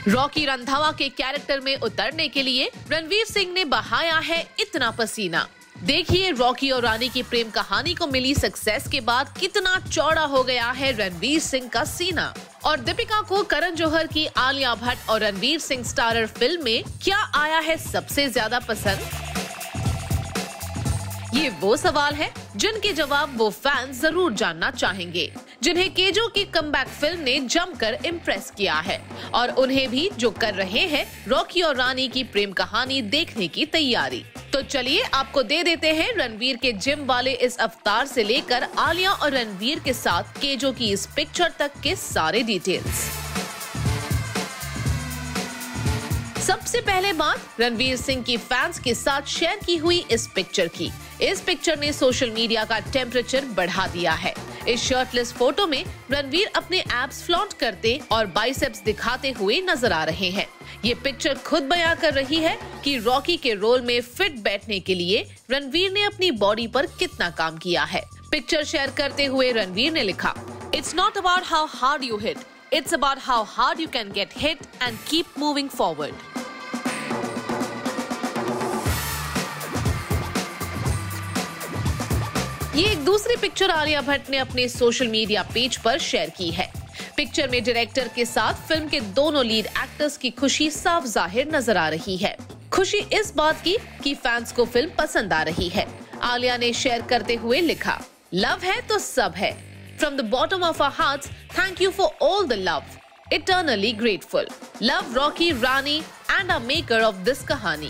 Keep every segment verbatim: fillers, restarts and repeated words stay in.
Rocky Randhawa के character में उतरने के लिए रणवीर सिंह ने बहाया है इतना पसीना। देखिए रॉकी और रानी की प्रेम कहानी को मिली सक्सेस के बाद कितना चौड़ा हो गया है रणवीर सिंह का सीना। और दीपिका को करण जौहर की आलिया भट्ट और रणवीर सिंह स्टारर फिल्म में क्या आया है सबसे ज्यादा पसंद? ये वो सवाल है जिनके जवाब वो फैंस जरूर जानना चाहेंगे, जिन्हें केजो की कमबैक फिल्म ने जमकर इम्प्रेस किया है और उन्हें भी जो कर रहे हैं रॉकी और रानी की प्रेम कहानी देखने की तैयारी। तो चलिए आपको दे देते हैं रणवीर के जिम वाले इस अवतार से लेकर आलिया और रणवीर के साथ केजो की इस पिक्चर तक के सारे डिटेल्स। सबसे पहले बात रणवीर सिंह की फैंस के साथ शेयर की हुई इस पिक्चर की। इस पिक्चर ने सोशल मीडिया का टेम्परेचर बढ़ा दिया है। इस शर्टलेस फोटो में रणवीर अपने एब्स फ्लॉन्ट करते और बाइसेप्स दिखाते हुए नजर आ रहे हैं। ये पिक्चर खुद बयां कर रही है कि रॉकी के रोल में फिट बैठने के लिए रणवीर ने अपनी बॉडी पर कितना काम किया है। पिक्चर शेयर करते हुए रणवीर ने लिखा, "It's not about how hard you hit, it's about how hard you can get hit and keep moving forward." ये एक दूसरी पिक्चर आलिया भट्ट ने अपने सोशल मीडिया पेज पर शेयर की है। पिक्चर में डायरेक्टर के साथ फिल्म के दोनों लीड एक्टर्स की खुशी साफ जाहिर नजर आ रही है। खुशी इस बात की कि फैंस को फिल्म पसंद आ रही है। आलिया ने शेयर करते हुए लिखा, "लव है तो सब है। From the bottom of our hearts, thank you for all the love. Eternally grateful. Love Rocky, Rani and our maker of this कहानी."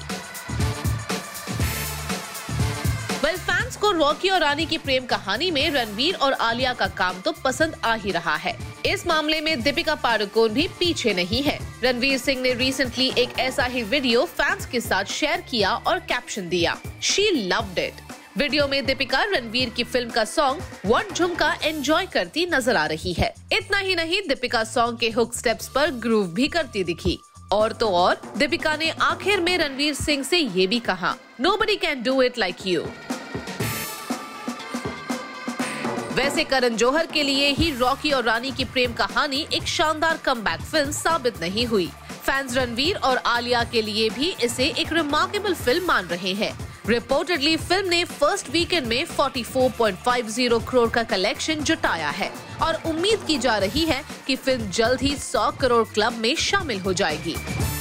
वेल फैंस को रॉकी और रानी की प्रेम कहानी में रणवीर और आलिया का काम तो पसंद आ ही रहा है। इस मामले में दीपिका पादुकोण भी पीछे नहीं है। रणवीर सिंह ने रिसेंटली एक ऐसा ही वीडियो फैंस के साथ शेयर किया और कैप्शन दिया, "She loved it." वीडियो में दीपिका रणवीर की फिल्म का सॉन्ग "व्हाट झुमका" एंजॉय करती नजर आ रही है। इतना ही नहीं, दीपिका सॉन्ग के हुक स्टेप्स पर ग्रूव भी करती दिखी। और तो और दीपिका ने आखिर में रणवीर सिंह से ये भी कहा, "Nobody can do it like you." वैसे करण जौहर के लिए ही रॉकी और रानी की प्रेम कहानी एक शानदार कमबैक फिल्म साबित नहीं हुई। फैंस रणवीर और आलिया के लिए भी इसे एक रिमार्केबल फिल्म मान रहे हैं। रिपोर्टेडली फिल्म ने फर्स्ट वीकेंड में चौवालीस पॉइंट पाँच शून्य करोड़ का कलेक्शन जुटाया है और उम्मीद की जा रही है कि फिल्म जल्द ही सौ करोड़ क्लब में शामिल हो जाएगी।